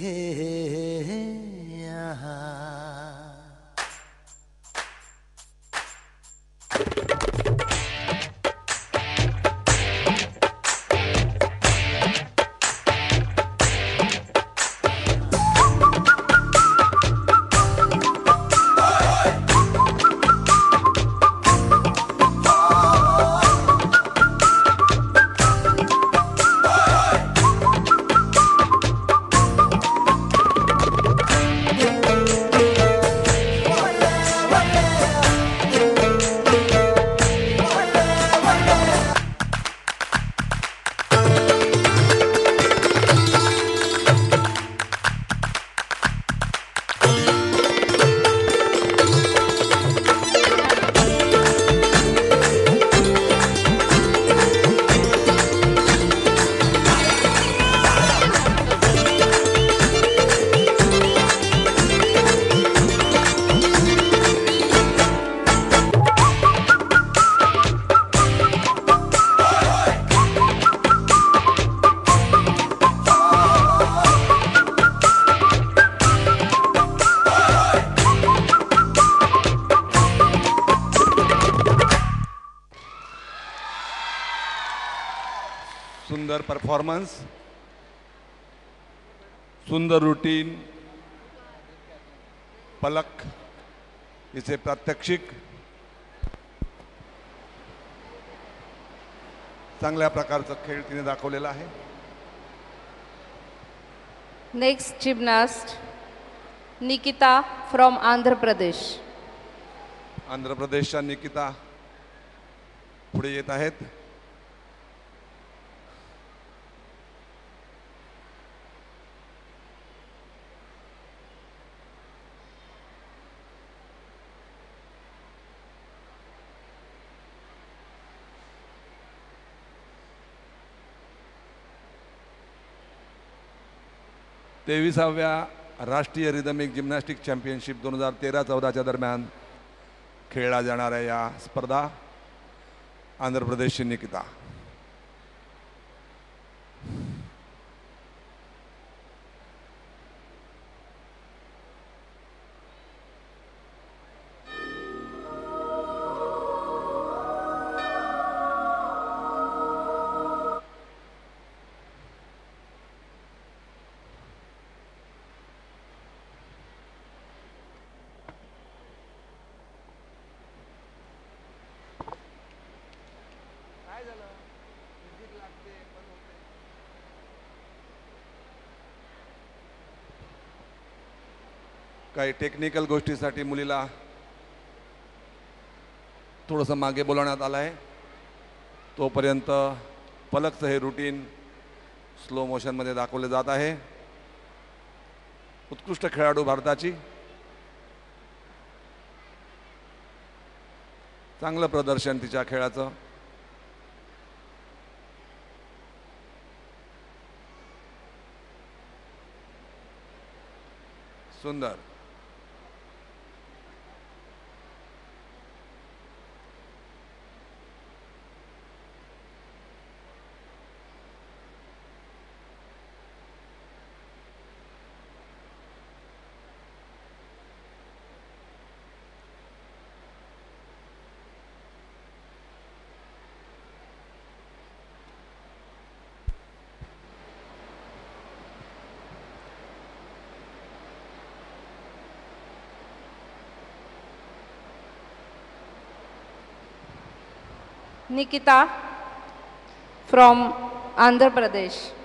सुंदर परफॉर्मन्स, सुंदर रूटीन, पलक इसे प्रात्यक्षिक चांगल्या प्रकारचा खेळ तिने दाखवलेला आहे. Next gymnast Nikita from Andhra Pradesh. Andhra प्रदेशच्या निकिता पुढे येत आहेत. तेविसाव्या राष्ट्रीय रिदमिक जिम्नॅस्टिक चॅम्पियनशिप 2013-14 दरम्यान खेळला जाणाऱ्या या स्पर्धा आंध्र प्रदेशची निकिता. काही टेक्निकल गोष्टीसाठी मुलीला थोडंसं मागे बोलवण्यात आलं आहे. तोपर्यंत पलकचं हे रूटीन स्लो मोशनमध्ये दाखवले जात आहे. उत्कृष्ट खेळाडू भारताची, चांगलं प्रदर्शन तिच्या खेळाचं. सुंदर. Nikita from Andhra Pradesh.